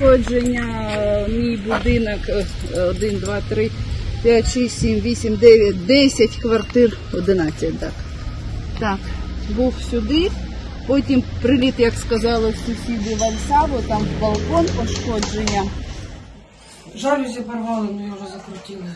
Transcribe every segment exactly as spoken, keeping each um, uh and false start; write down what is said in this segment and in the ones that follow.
пошкодження. Мій будинок один, два, три, п'ять, шість, сім, вісім, дев'ять, десять квартир, одинадцять, так. Так, був сюди, потім приліт, як сказали сусіди, в Альсаву, там балкон пошкодження. Жалюзі порвали, ну я вже закрутила.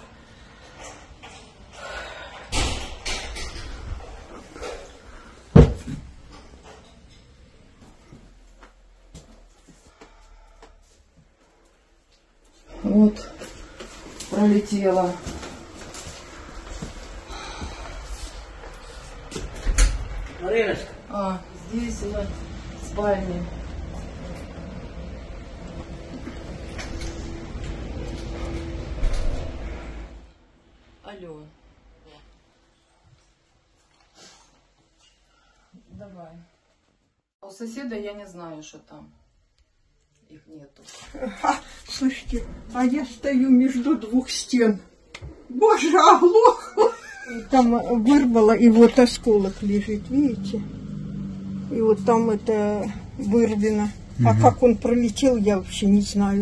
Вот, пролетела. Мариночка. А, здесь на спальне. Алло. Давай. У соседа я не знаю, что там. Их нету. А, слушайте, а я стою между двух стен. Боже, оглохла. Там вырвало, и вот осколок лежит, видите? И вот там это вырвано. Угу. А как он пролетел, я вообще не знаю.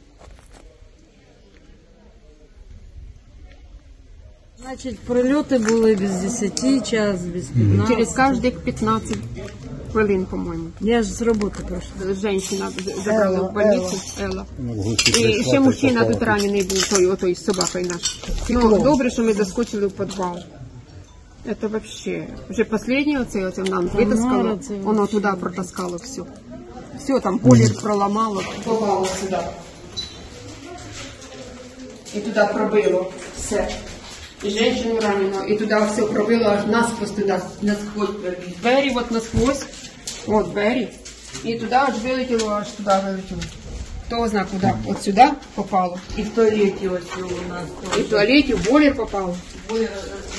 Значить, прильоти були без десяти, час, без п'ятнадцяти. Через каждых пятнадцать хвилин, по-моему. Я ж з роботи прийшла. Женщина забрала в больницу, Елла. І ще мужчина тут ранений був, той, отой з собакою наш. Ну, добре, що ми заскочили в підвал. Это вообще, вже последнє оце, оце нам витаскало, воно туди протаскало все. Все, там колір проламало, попало сюди. І туди пробило все. І женщину ранено, і туди все пробило аж насквозь туди, насквозь. Двері от насквозь, от двері. І туди аж вилетіло, аж туди вилетіло. Хто знає куди, от сюди попало. І в туалеті ось у нас. І в туалеті в бойлер попало. Бойлер.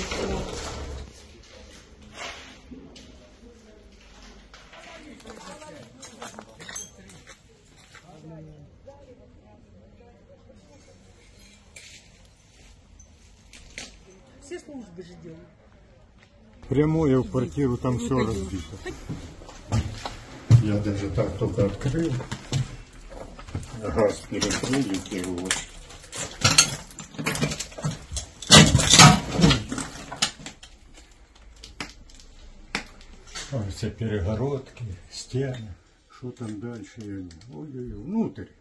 Все службы же делают. Прямое в квартиру, там все разбито. Я даже так только открыл. Газ перекрыл и первый. Все перегородки, стены. Что там дальше? Ой-ой-ой, внутрь.